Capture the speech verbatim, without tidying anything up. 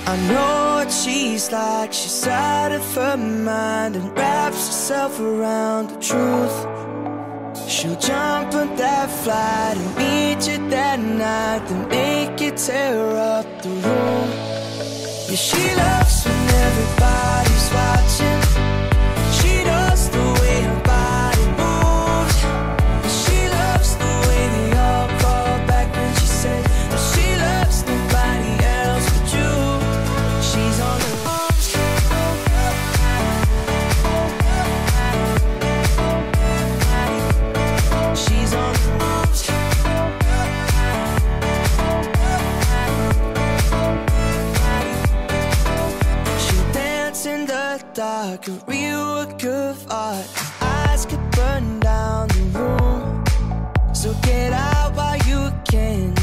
I know what she's like. She's out of her mind and wraps herself around the truth. She'll jump on that flight and meet you that night, then make you tear up the room. Yeah, she loves when everybody's watching. She does the way her body moves. She loves the way they all fall back when she said that she loves nobody else but you. She's on her own. She's on her own. She'll dance in the dark, a real work of art. Eyes could burn down the room. So get out while you can.